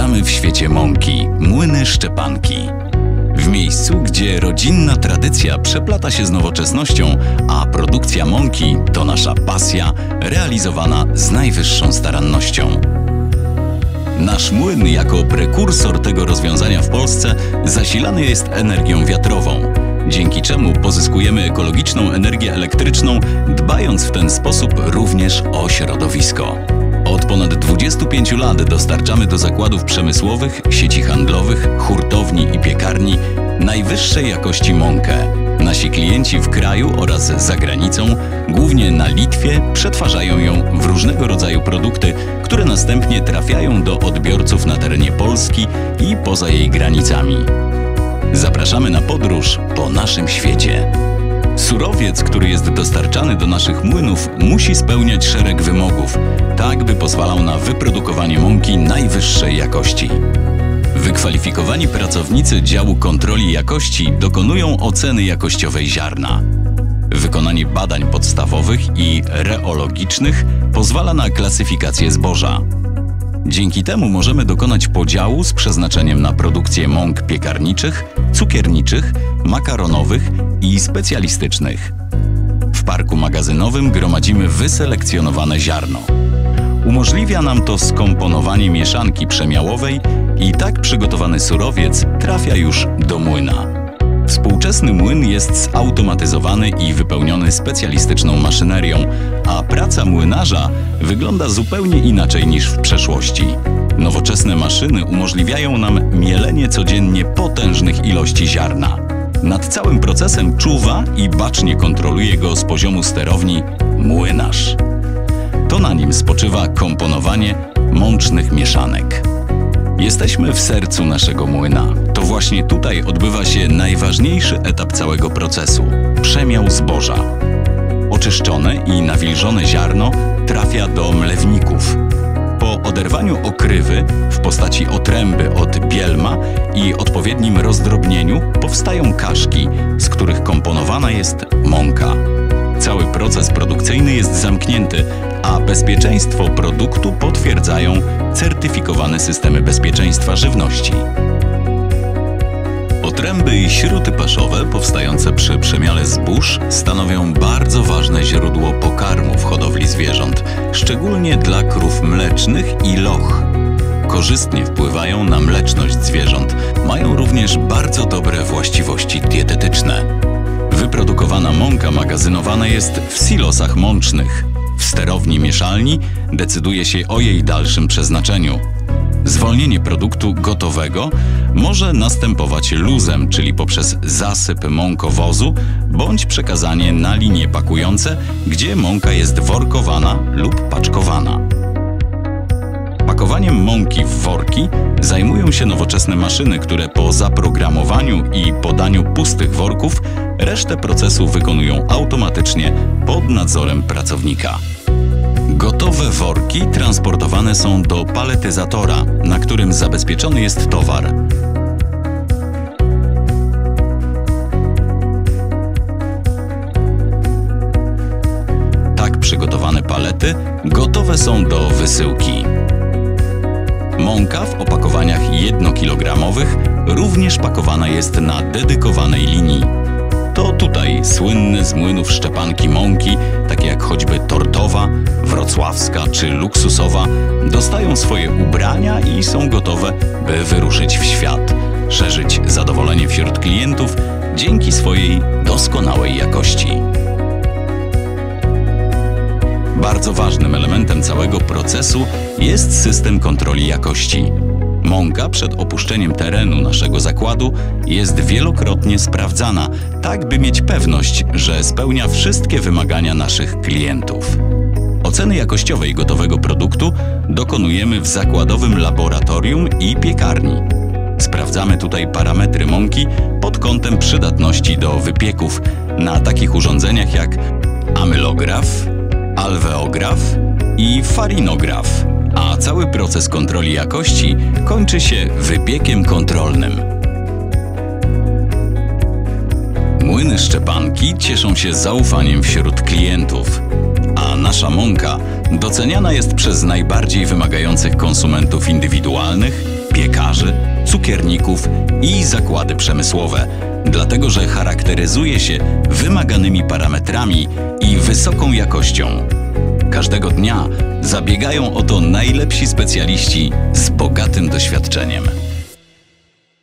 Witamy w świecie mąki, Młyny Szczepanki. W miejscu, gdzie rodzinna tradycja przeplata się z nowoczesnością, a produkcja mąki to nasza pasja, realizowana z najwyższą starannością. Nasz młyn jako prekursor tego rozwiązania w Polsce zasilany jest energią wiatrową, dzięki czemu pozyskujemy ekologiczną energię elektryczną, dbając w ten sposób również o środowisko. Od ponad 25 lat dostarczamy do zakładów przemysłowych, sieci handlowych, hurtowni i piekarni najwyższej jakości mąkę. Nasi klienci w kraju oraz za granicą, głównie na Litwie, przetwarzają ją w różnego rodzaju produkty, które następnie trafiają do odbiorców na terenie Polski i poza jej granicami. Zapraszamy na podróż po naszym świecie. Surowiec, który jest dostarczany do naszych młynów, musi spełniać szereg wymogów, tak by pozwalał na wyprodukowanie mąki najwyższej jakości. Wykwalifikowani pracownicy działu kontroli jakości dokonują oceny jakościowej ziarna. Wykonanie badań podstawowych i reologicznych pozwala na klasyfikację zboża. Dzięki temu możemy dokonać podziału z przeznaczeniem na produkcję mąk piekarniczych, cukierniczych, makaronowych i specjalistycznych. W parku magazynowym gromadzimy wyselekcjonowane ziarno. Umożliwia nam to skomponowanie mieszanki przemiałowej i tak przygotowany surowiec trafia już do młyna. Współczesny młyn jest zautomatyzowany i wypełniony specjalistyczną maszynerią, a praca młynarza wygląda zupełnie inaczej niż w przeszłości. Nowoczesne maszyny umożliwiają nam mielenie codziennie potężnych ilości ziarna. Nad całym procesem czuwa i bacznie kontroluje go z poziomu sterowni młynarz. To na nim spoczywa komponowanie mącznych mieszanek. Jesteśmy w sercu naszego młyna. To właśnie tutaj odbywa się najważniejszy etap całego procesu – przemiał zboża. Oczyszczone i nawilżone ziarno trafia do mlewników. Po oderwaniu okrywy w postaci otręby od bielma i odpowiednim rozdrobnieniu powstają kaszki, z których komponowana jest mąka. Cały proces produkcyjny jest zamknięty, a bezpieczeństwo produktu potwierdzają certyfikowane systemy bezpieczeństwa żywności. Otręby i śruty paszowe powstające przy przemiale zbóż stanowią bardzo ważne źródło pokarmu w hodowli zwierząt, szczególnie dla krów mlecznych i loch. Korzystnie wpływają na mleczność zwierząt, mają również bardzo dobre właściwości dietetyczne. Wyprodukowana mąka magazynowana jest w silosach mącznych. W sterowni mieszalni decyduje się o jej dalszym przeznaczeniu. Zwolnienie produktu gotowego może następować luzem, czyli poprzez zasyp mąkowozu bądź przekazanie na linie pakujące, gdzie mąka jest workowana lub paczkowana. Pakowaniem mąki w worki zajmują się nowoczesne maszyny, które po zaprogramowaniu i podaniu pustych worków resztę procesu wykonują automatycznie pod nadzorem pracownika. Gotowe worki transportowane są do paletyzatora, na którym zabezpieczony jest towar. Tak przygotowane palety gotowe są do wysyłki. Mąka w opakowaniach 1-kilogramowych również pakowana jest na dedykowanej linii. To tutaj słynne z młynów Szczepanki mąki, takie jak choćby tortowa, wrocławska czy luksusowa, dostają swoje ubrania i są gotowe, by wyruszyć w świat, szerzyć zadowolenie wśród klientów dzięki swojej doskonałej jakości. Bardzo ważnym elementem całego procesu jest system kontroli jakości. Mąka przed opuszczeniem terenu naszego zakładu jest wielokrotnie sprawdzana, tak by mieć pewność, że spełnia wszystkie wymagania naszych klientów. Oceny jakościowej gotowego produktu dokonujemy w zakładowym laboratorium i piekarni. Sprawdzamy tutaj parametry mąki pod kątem przydatności do wypieków na takich urządzeniach jak amylograf, alveograf i farinograf, a cały proces kontroli jakości kończy się wypiekiem kontrolnym. Młyny Szczepanki cieszą się zaufaniem wśród klientów, a nasza mąka doceniana jest przez najbardziej wymagających konsumentów indywidualnych piekarzy, cukierników i zakłady przemysłowe, dlatego że charakteryzuje się wymaganymi parametrami i wysoką jakością. Każdego dnia zabiegają o to najlepsi specjaliści z bogatym doświadczeniem.